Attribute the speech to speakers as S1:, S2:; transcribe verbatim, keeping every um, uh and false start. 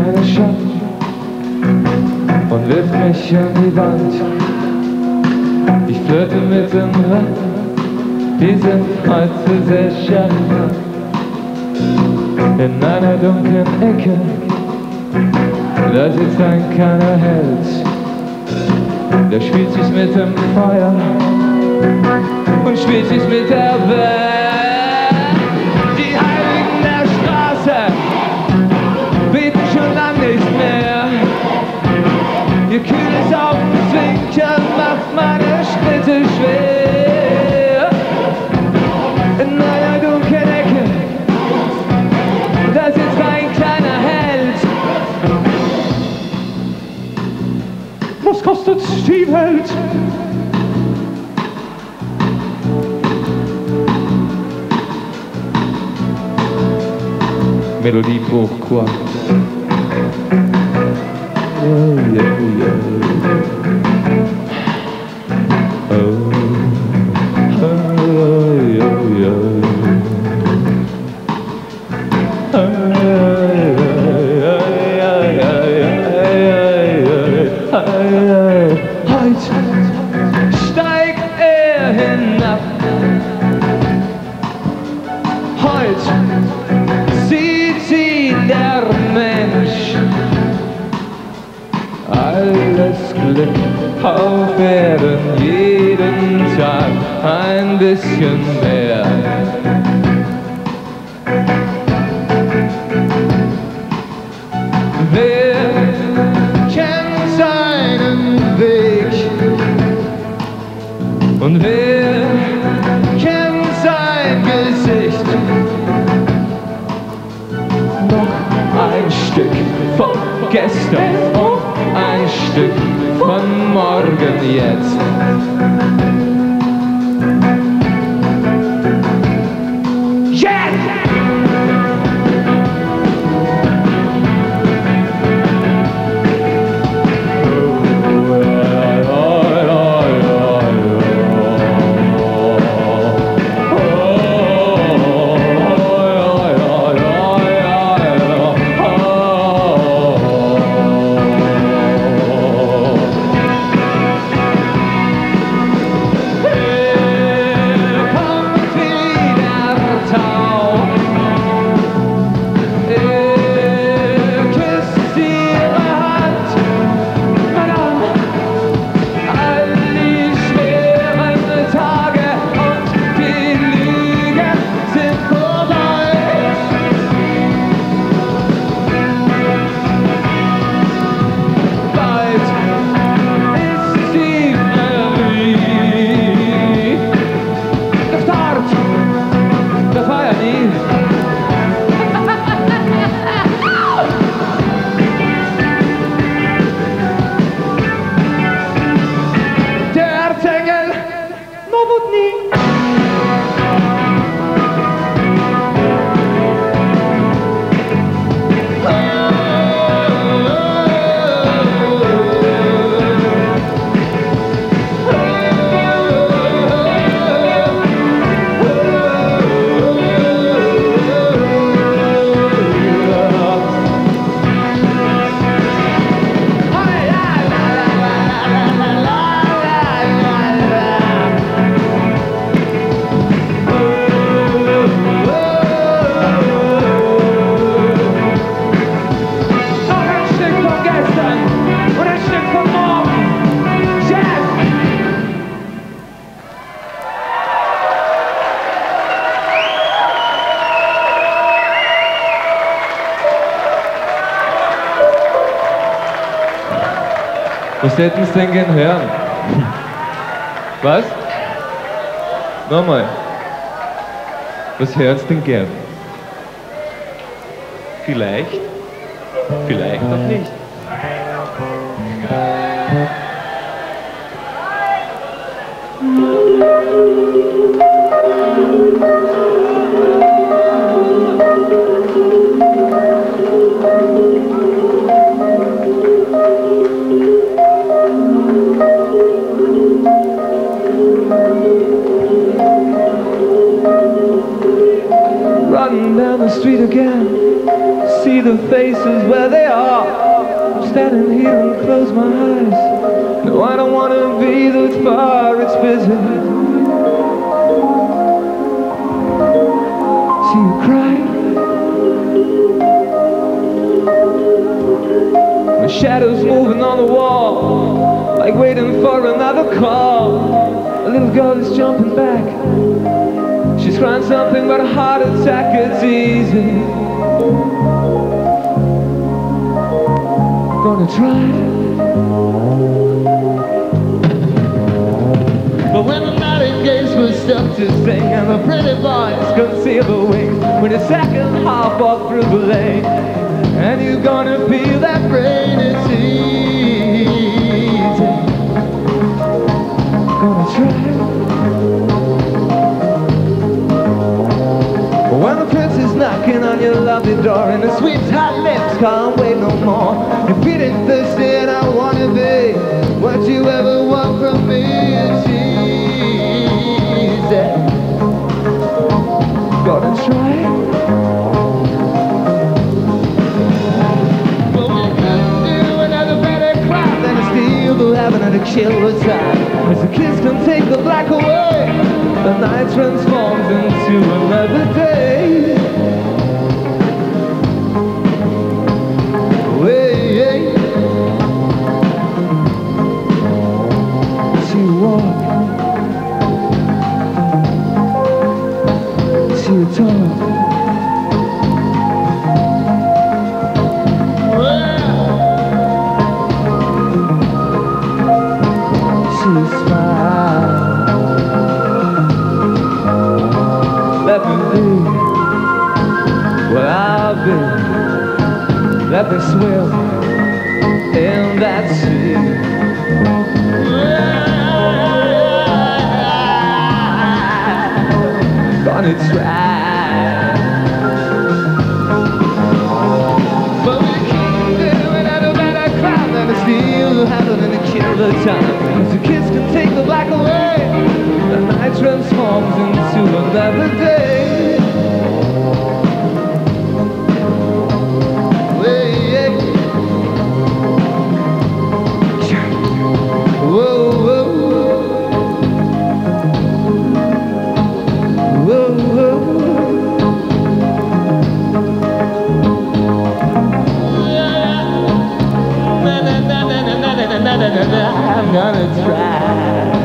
S1: meine Schatten und wirft mich an die Wand. Ich flirte mit dem Ratten, die sind heute sehr charmant. In einer dunklen Ecke, da sitzt ein kleiner Held. Der spielt sich mit dem Feuer und spielt sich mit der Welt. Die Heiligen der Straße beten schon lang nicht mehr. Ihr kühles Augenzwinkern macht meine Schritte schwer. In einer dunklen Ecke, da sitzt ein kleiner Held. Was kostet die Welt? Melodiebruch, Chor. Oh, yeah, yeah. Oh, oh, yeah, yeah. Oh, yeah, yeah. Heute steigt er hinab. Heute sieht ihn der Mensch. Alles Glück auf Erden, jeden Tag ein bisschen mehr. Wer kennt seinen Weg? Und wer kennt sein Gesicht? Noch ein Stück von gestern und ein Stück von morgen jetzt. Was hätten Sie denn gern hören? Was? Nochmal. Was hören Sie denn gern? Vielleicht? Vielleicht auch nicht. Running down the street again, see the faces where they are. I'm standing here and close my eyes. No, I don't want to be that far, it's busy. See you cry. The shadows moving on the wall, like waiting for another call. A little girl is jumping back. She's crying something about a heart attack. It's easy. Gonna try. But when the nightingales were stuck to sing, and the pretty boys could see the wings, when the second half walked through the lane, and you're gonna feel that rain, it's easy. Gonna try. When the prince is knocking on your lovely door, and the sweet hot lips can't wait no more, you're feeling thirsty and I wanna be what you ever want from me. It's easy. Gonna try. To kill the time as the kiss can take the black away, the night transforms into another day. Hey, she walk, she talk. Let me be where I've been. Let me swim in that sea. Gonna try. But we keep doing it no matter crime, and it's still happening to kill the time. Cause the kids can take the black away, the night transforms into another day. Whoa, whoa. Whoa, whoa. I'm gonna try.